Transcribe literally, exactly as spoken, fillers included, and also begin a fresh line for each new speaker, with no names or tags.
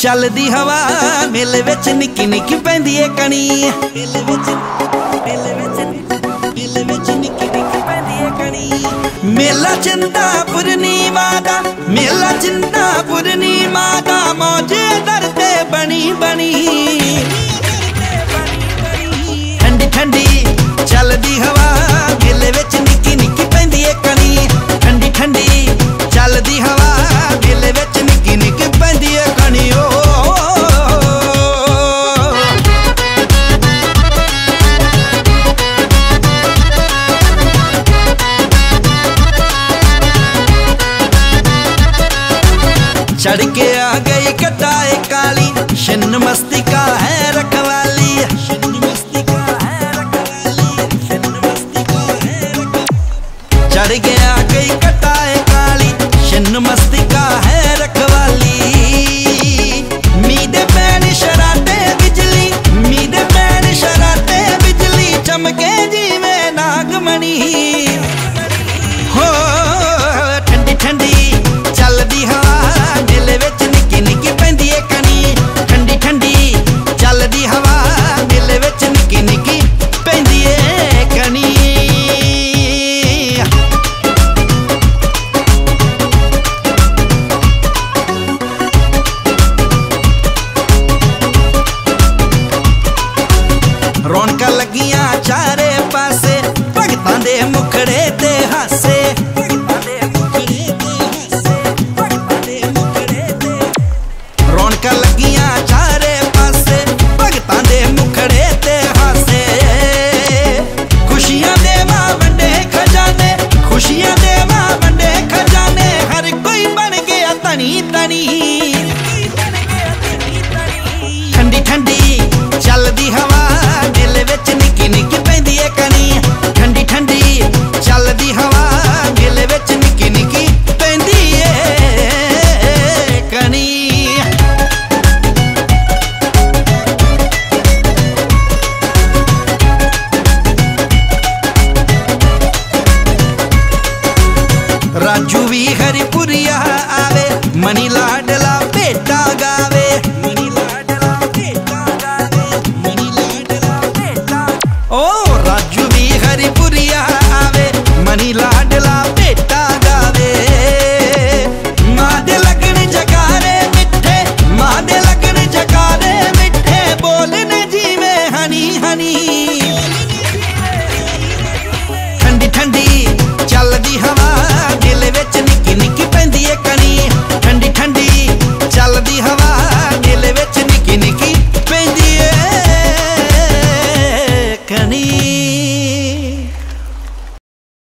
चलदी हवा मेले विच निक्की निक्की पैंदी है कणी। मेले विच मेले विच मेले विच निक्की निक्की पैंदी है कणी। मेला चिंता पूर्णिमा दा मेला चिंता पूर्णिमा दा मौज दरते बनी बनी। ठंडी ठंडी चलदी हवा मेले विच निक्की निक्की पैंदी है कणी। ठंडी ठंडी चलदी हवा मेले विच निक्की निक्की पैंदी है कणी। ओ चढ़ के आ गई कटाए काली छिन्न मस्ती